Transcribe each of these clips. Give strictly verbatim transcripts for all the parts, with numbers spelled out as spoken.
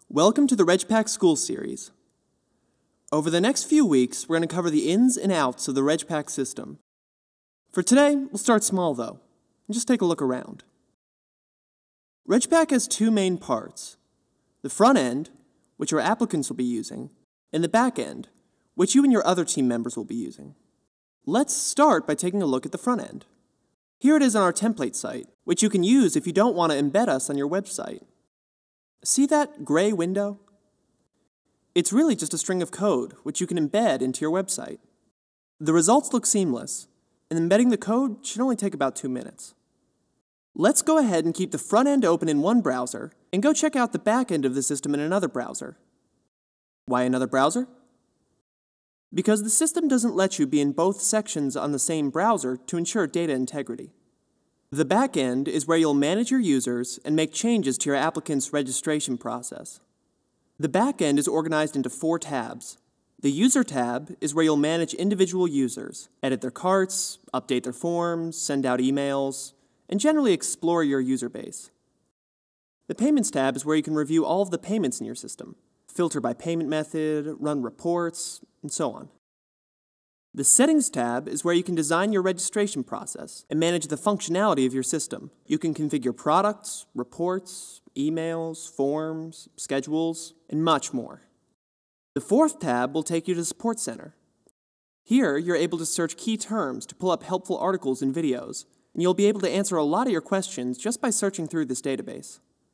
Welcome to the Regpack School Series. Over the next few weeks, we're going to cover the ins and outs of the Regpack system. For today, we'll start small though, and just take a look around. Regpack has two main parts: the front end, which your applicants will be using, and the back end, which you and your other team members will be using. Let's start by taking a look at the front end. Here it is on our template site, which you can use if you don't want to embed us on your website. See that gray window? It's really just a string of code, which you can embed into your website. The results look seamless, and embedding the code should only take about two minutes. Let's go ahead and keep the front end open in one browser, and go check out the back end of the system in another browser. Why another browser? Because the system doesn't let you be in both sections on the same browser to ensure data integrity. The back end is where you'll manage your users and make changes to your applicant's registration process. The back end is organized into four tabs. The User tab is where you'll manage individual users, edit their carts, update their forms, send out emails, and generally explore your user base. The Payments tab is where you can review all of the payments in your system, filter by payment method, run reports, and so on. The Settings tab is where you can design your registration process and manage the functionality of your system. You can configure products, reports, emails, forms, schedules, and much more. The fourth tab will take you to the Support Center. Here, you're able to search key terms to pull up helpful articles and videos, and you'll be able to answer a lot of your questions just by searching through this database.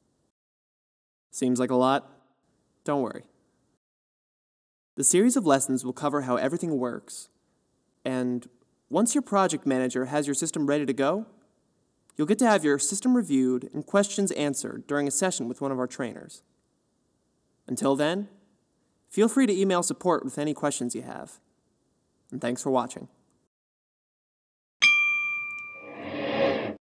Seems like a lot? Don't worry. The series of lessons will cover how everything works. And once your project manager has your system ready to go, you'll get to have your system reviewed and questions answered during a session with one of our trainers. Until then, feel free to email support with any questions you have. And thanks for watching.